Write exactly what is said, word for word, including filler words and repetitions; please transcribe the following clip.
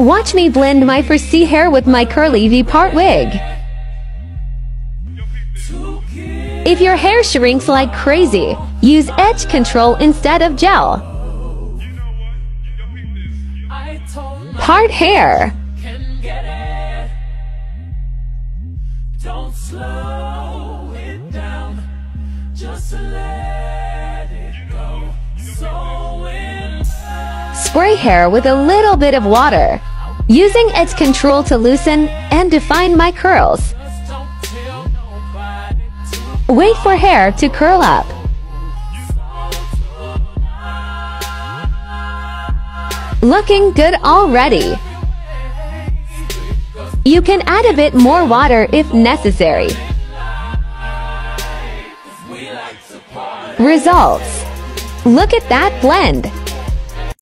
Watch me blend my frizzy hair with my curly V-part wig. If your hair shrinks like crazy, use edge control instead of gel. Part hair. Spray hair with a little bit of water, using edge control to loosen and define my curls. Wait for hair to curl up. Looking good already. You can add a bit more water if necessary. Results. Look at that blend.